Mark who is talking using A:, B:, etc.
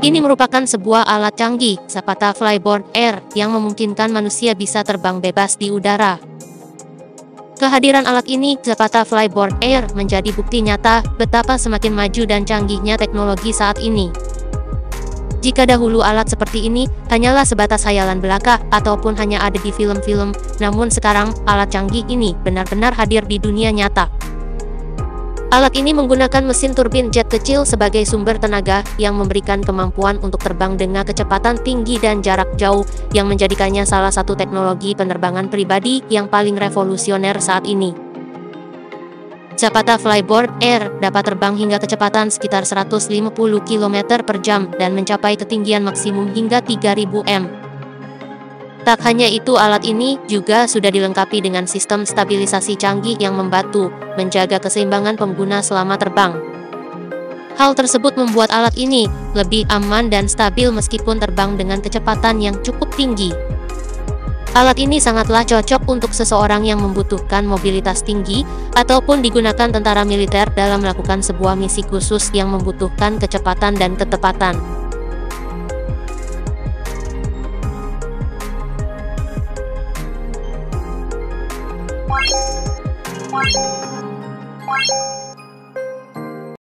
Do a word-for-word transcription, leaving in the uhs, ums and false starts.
A: Ini merupakan sebuah alat canggih, Zapata Flyborn Air, yang memungkinkan manusia bisa terbang bebas di udara. Kehadiran alat ini, Zapata Flyborn Air, menjadi bukti nyata betapa semakin maju dan canggihnya teknologi saat ini. Jika dahulu alat seperti ini hanyalah sebatas hayalan belaka ataupun hanya ada di film-film, namun sekarang alat canggih ini benar-benar hadir di dunia nyata. Alat ini menggunakan mesin turbin jet kecil sebagai sumber tenaga yang memberikan kemampuan untuk terbang dengan kecepatan tinggi dan jarak jauh, yang menjadikannya salah satu teknologi penerbangan pribadi yang paling revolusioner saat ini. Zapata Flyborn Air dapat terbang hingga kecepatan sekitar seratus lima puluh kilometer per jam dan mencapai ketinggian maksimum hingga tiga ribu meter. Tak hanya itu, alat ini juga sudah dilengkapi dengan sistem stabilisasi canggih yang membantu menjaga keseimbangan pengguna selama terbang. Hal tersebut membuat alat ini lebih aman dan stabil meskipun terbang dengan kecepatan yang cukup tinggi. Alat ini sangatlah cocok untuk seseorang yang membutuhkan mobilitas tinggi ataupun digunakan tentara militer dalam melakukan sebuah misi khusus yang membutuhkan kecepatan dan ketepatan.